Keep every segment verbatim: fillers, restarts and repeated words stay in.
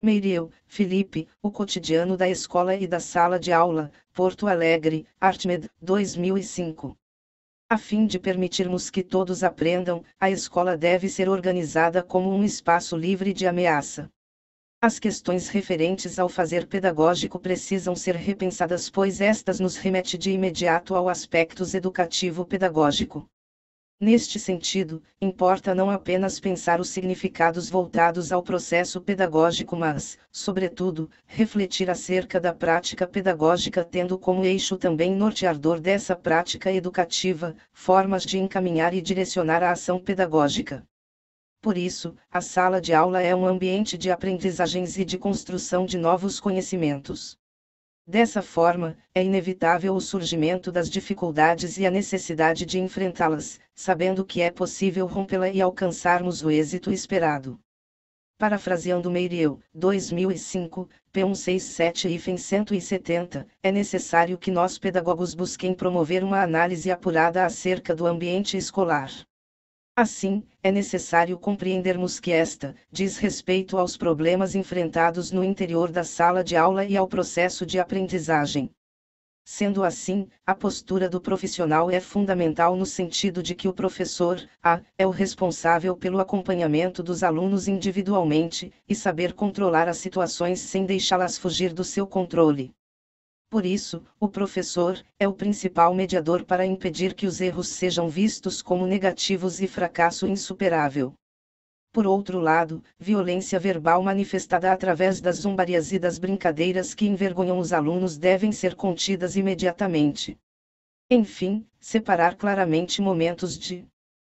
Meiriel, Felipe, O Cotidiano da Escola e da Sala de Aula, Porto Alegre, Artmed, dois mil e cinco. A fim de permitirmos que todos aprendam, a escola deve ser organizada como um espaço livre de ameaça. As questões referentes ao fazer pedagógico precisam ser repensadas, pois estas nos remete de imediato ao aspecto educativo-pedagógico. Neste sentido, importa não apenas pensar os significados voltados ao processo pedagógico, mas, sobretudo, refletir acerca da prática pedagógica, tendo como eixo também norteador dessa prática educativa, formas de encaminhar e direcionar a ação pedagógica. Por isso, a sala de aula é um ambiente de aprendizagens e de construção de novos conhecimentos. Dessa forma, é inevitável o surgimento das dificuldades e a necessidade de enfrentá-las, sabendo que é possível rompê-la e alcançarmos o êxito esperado. Parafraseando Meiriel, dois mil e cinco, P cento e sessenta e sete e cento e setenta, é necessário que nós pedagogos busquem promover uma análise apurada acerca do ambiente escolar. Assim, é necessário compreendermos que esta diz respeito aos problemas enfrentados no interior da sala de aula e ao processo de aprendizagem. Sendo assim, a postura do profissional é fundamental no sentido de que o professor, a, é o responsável pelo acompanhamento dos alunos individualmente, e saber controlar as situações sem deixá-las fugir do seu controle. Por isso, o professor é o principal mediador para impedir que os erros sejam vistos como negativos e fracasso insuperável. Por outro lado, violência verbal manifestada através das zombarias e das brincadeiras que envergonham os alunos devem ser contidas imediatamente. Enfim, separar claramente momentos de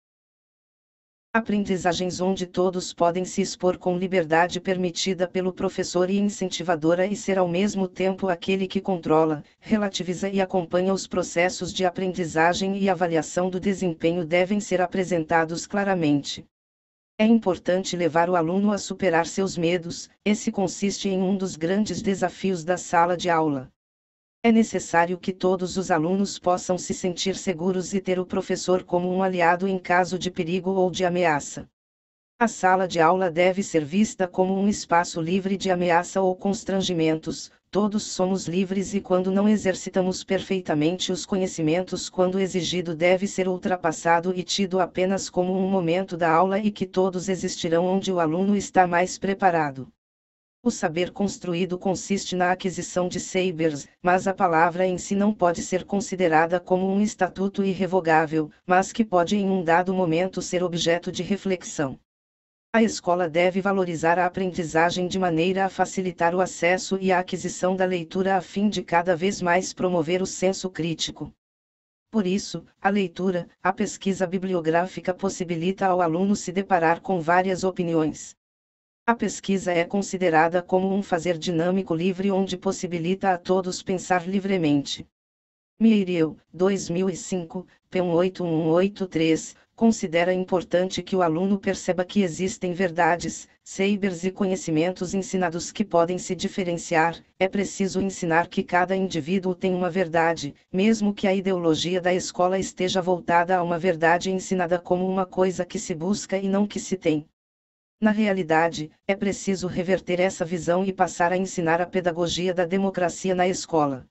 aprendizagens onde todos podem se expor com liberdade permitida pelo professor e incentivadora, e ser ao mesmo tempo aquele que controla, relativiza e acompanha os processos de aprendizagem e avaliação do desempenho devem ser apresentados claramente. É importante levar o aluno a superar seus medos, esse consiste em um dos grandes desafios da sala de aula. É necessário que todos os alunos possam se sentir seguros e ter o professor como um aliado em caso de perigo ou de ameaça. A sala de aula deve ser vista como um espaço livre de ameaça ou constrangimentos. Todos somos livres e quando não exercitamos perfeitamente os conhecimentos quando exigido deve ser ultrapassado e tido apenas como um momento da aula e que todos existirão onde o aluno está mais preparado. O saber construído consiste na aquisição de sabers, mas a palavra em si não pode ser considerada como um estatuto irrevogável, mas que pode em um dado momento ser objeto de reflexão. A escola deve valorizar a aprendizagem de maneira a facilitar o acesso e a aquisição da leitura a fim de cada vez mais promover o senso crítico. Por isso, a leitura, a pesquisa bibliográfica possibilita ao aluno se deparar com várias opiniões. A pesquisa é considerada como um fazer dinâmico livre onde possibilita a todos pensar livremente. Meiriel, dois mil e cinco, P oito um oito três, considera importante que o aluno perceba que existem verdades, sabers e conhecimentos ensinados que podem se diferenciar. É preciso ensinar que cada indivíduo tem uma verdade, mesmo que a ideologia da escola esteja voltada a uma verdade ensinada como uma coisa que se busca e não que se tem. Na realidade, é preciso reverter essa visão e passar a ensinar a pedagogia da democracia na escola.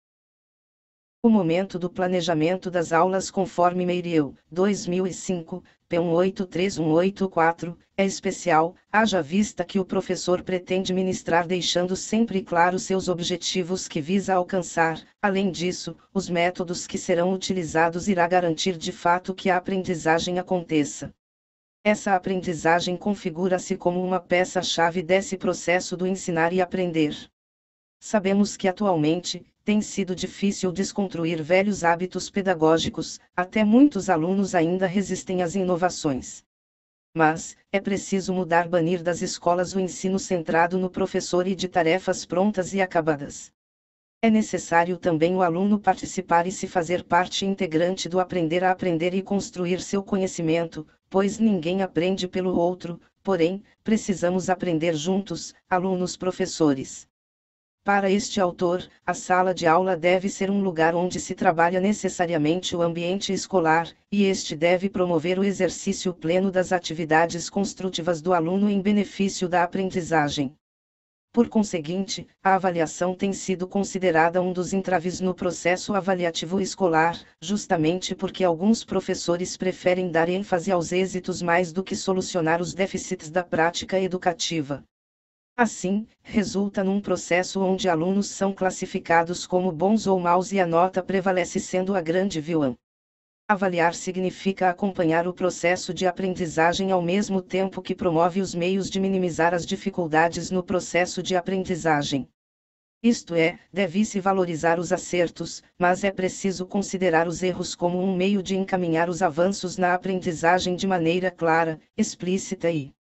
O momento do planejamento das aulas conforme Meiriel, dois mil e cinco, P um oito três um oito quatro, é especial, haja vista que o professor pretende ministrar deixando sempre claro seus objetivos que visa alcançar. Além disso, os métodos que serão utilizados irá garantir de fato que a aprendizagem aconteça. Essa aprendizagem configura-se como uma peça-chave desse processo do ensinar e aprender. Sabemos que atualmente, tem sido difícil desconstruir velhos hábitos pedagógicos, até muitos alunos ainda resistem às inovações. Mas, é preciso mudar, banir das escolas o ensino centrado no professor e de tarefas prontas e acabadas. É necessário também o aluno participar e se fazer parte integrante do aprender a aprender e construir seu conhecimento, pois ninguém aprende pelo outro, porém, precisamos aprender juntos, alunos-professores. Para este autor, a sala de aula deve ser um lugar onde se trabalha necessariamente o ambiente escolar, e este deve promover o exercício pleno das atividades construtivas do aluno em benefício da aprendizagem. Por conseguinte, a avaliação tem sido considerada um dos entraves no processo avaliativo escolar, justamente porque alguns professores preferem dar ênfase aos êxitos mais do que solucionar os déficits da prática educativa. Assim, resulta num processo onde alunos são classificados como bons ou maus e a nota prevalece sendo a grande vilã. Avaliar significa acompanhar o processo de aprendizagem ao mesmo tempo que promove os meios de minimizar as dificuldades no processo de aprendizagem. Isto é, deve-se valorizar os acertos, mas é preciso considerar os erros como um meio de encaminhar os avanços na aprendizagem de maneira clara, explícita e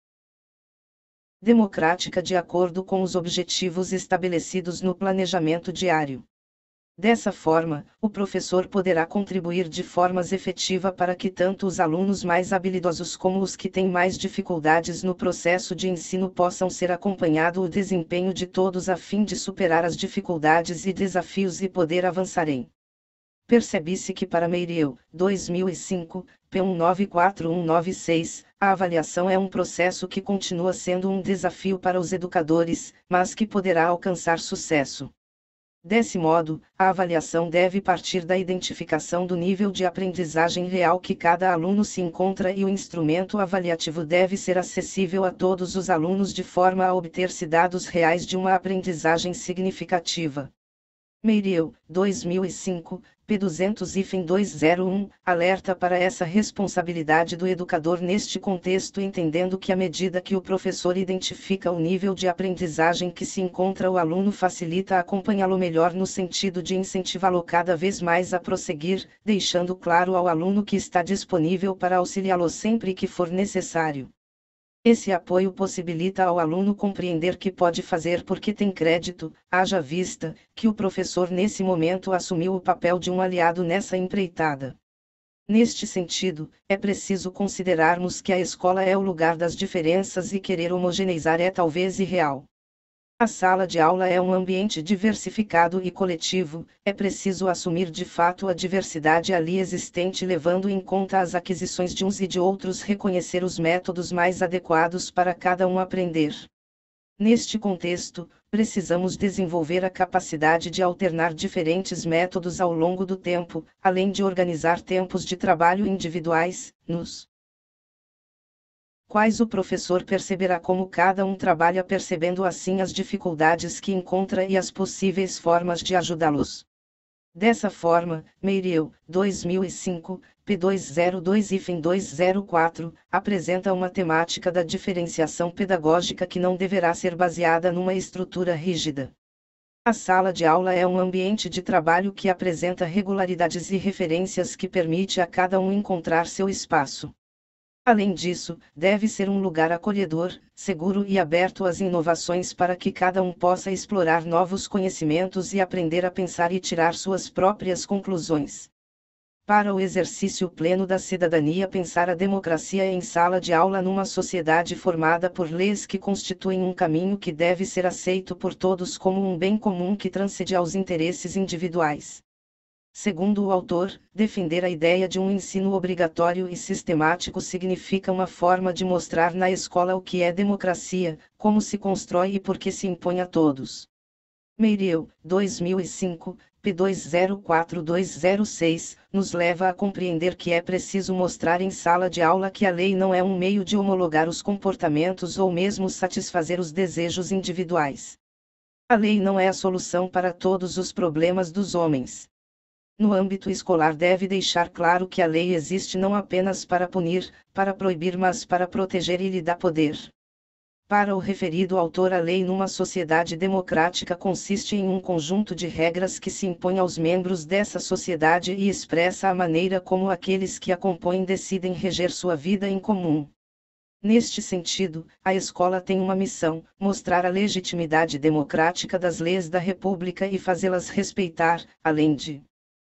democrática de acordo com os objetivos estabelecidos no planejamento diário. Dessa forma, o professor poderá contribuir de forma efetiva para que tanto os alunos mais habilidosos como os que têm mais dificuldades no processo de ensino possam ser acompanhado o desempenho de todos a fim de superar as dificuldades e desafios e poder avançar em. Percebe-se que para Meiriel, dois mil e cinco, P um nove quatro um nove seis, a avaliação é um processo que continua sendo um desafio para os educadores, mas que poderá alcançar sucesso. Desse modo, a avaliação deve partir da identificação do nível de aprendizagem real que cada aluno se encontra e o instrumento avaliativo deve ser acessível a todos os alunos de forma a obter-se dados reais de uma aprendizagem significativa. Meiriel, dois mil e cinco, P duzentos dois zero um, alerta para essa responsabilidade do educador neste contexto, entendendo que à medida que o professor identifica o nível de aprendizagem que se encontra o aluno facilita acompanhá-lo melhor no sentido de incentivá-lo cada vez mais a prosseguir, deixando claro ao aluno que está disponível para auxiliá-lo sempre que for necessário. Esse apoio possibilita ao aluno compreender que pode fazer porque tem crédito, haja vista que o professor nesse momento assumiu o papel de um aliado nessa empreitada. Neste sentido, é preciso considerarmos que a escola é o lugar das diferenças e querer homogeneizar é talvez irreal. A sala de aula é um ambiente diversificado e coletivo, é preciso assumir de fato a diversidade ali existente levando em conta as aquisições de uns e de outros, reconhecer os métodos mais adequados para cada um aprender. Neste contexto, precisamos desenvolver a capacidade de alternar diferentes métodos ao longo do tempo, além de organizar tempos de trabalho individuais, nos quais o professor perceberá como cada um trabalha, percebendo assim as dificuldades que encontra e as possíveis formas de ajudá-los. Dessa forma, Meiriel, dois mil e cinco, P duzentos e dois dois zero quatro, apresenta uma temática da diferenciação pedagógica que não deverá ser baseada numa estrutura rígida. A sala de aula é um ambiente de trabalho que apresenta regularidades e referências que permite a cada um encontrar seu espaço. Além disso, deve ser um lugar acolhedor, seguro e aberto às inovações para que cada um possa explorar novos conhecimentos e aprender a pensar e tirar suas próprias conclusões. Para o exercício pleno da cidadania, pensar a democracia em sala de aula numa sociedade formada por leis que constituem um caminho que deve ser aceito por todos como um bem comum que transcende aos interesses individuais. Segundo o autor, defender a ideia de um ensino obrigatório e sistemático significa uma forma de mostrar na escola o que é democracia, como se constrói e por que se impõe a todos. Meiriel, dois mil e cinco, P dois zero quatro dois zero seis, nos leva a compreender que é preciso mostrar em sala de aula que a lei não é um meio de homologar os comportamentos ou mesmo satisfazer os desejos individuais. A lei não é a solução para todos os problemas dos homens. No âmbito escolar deve deixar claro que a lei existe não apenas para punir, para proibir, mas para proteger e lhe dar poder. Para o referido autor, a lei numa sociedade democrática consiste em um conjunto de regras que se impõe aos membros dessa sociedade e expressa a maneira como aqueles que a compõem decidem reger sua vida em comum. Neste sentido, a escola tem uma missão: mostrar a legitimidade democrática das leis da República e fazê-las respeitar, além de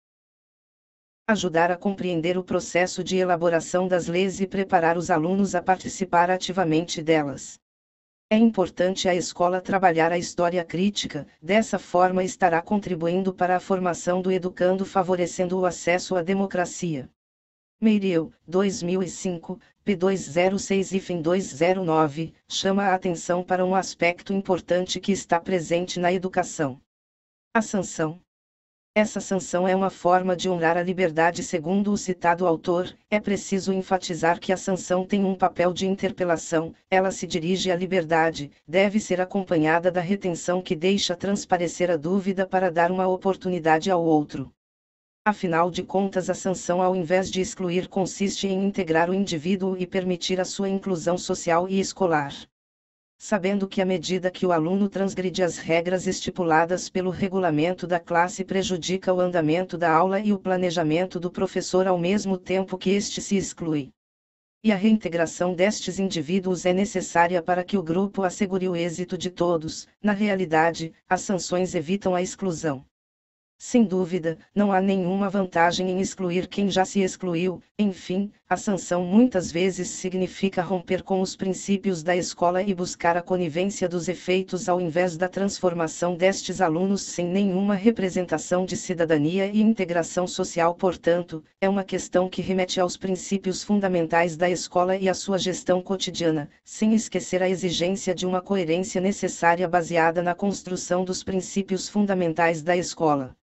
ajudar a compreender o processo de elaboração das leis e preparar os alunos a participar ativamente delas. É importante a escola trabalhar a história crítica, dessa forma estará contribuindo para a formação do educando, favorecendo o acesso à democracia. Meiriel, dois mil e cinco, p duzentos e seis duzentos e nove, chama a atenção para um aspecto importante que está presente na educação. A sanção. Essa sanção é uma forma de honrar a liberdade segundo o citado autor. É preciso enfatizar que a sanção tem um papel de interpelação, ela se dirige à liberdade, deve ser acompanhada da retenção que deixa transparecer a dúvida para dar uma oportunidade ao outro. Afinal de contas, a sanção, ao invés de excluir, consiste em integrar o indivíduo e permitir a sua inclusão social e escolar. Sabendo que à medida que o aluno transgride as regras estipuladas pelo regulamento da classe, prejudica o andamento da aula e o planejamento do professor ao mesmo tempo que este se exclui. E a reintegração destes indivíduos é necessária para que o grupo assegure o êxito de todos. Na realidade, as sanções evitam a exclusão. Sem dúvida, não há nenhuma vantagem em excluir quem já se excluiu. Enfim, a sanção muitas vezes significa romper com os princípios da escola e buscar a conivência dos efeitos ao invés da transformação destes alunos sem nenhuma representação de cidadania e integração social. Portanto, é uma questão que remete aos princípios fundamentais da escola e à sua gestão cotidiana, sem esquecer a exigência de uma coerência necessária baseada na construção dos princípios fundamentais da escola.